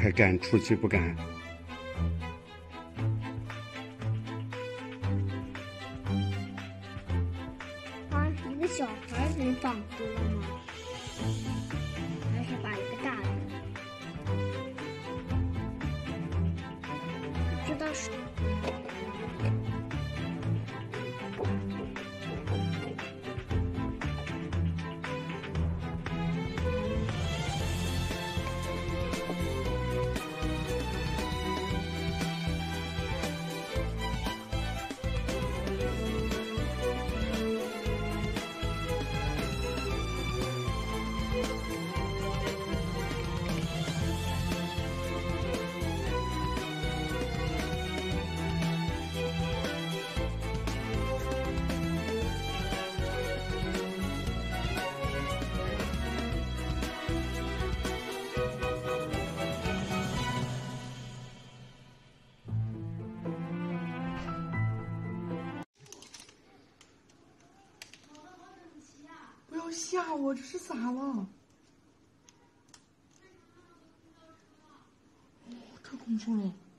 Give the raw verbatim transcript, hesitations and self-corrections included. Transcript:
还敢出去不敢？ 啊，一个小孩能放歌吗？还是把一个大人？不知道是。 不要吓我，这是咋了？哦，太恐怖了！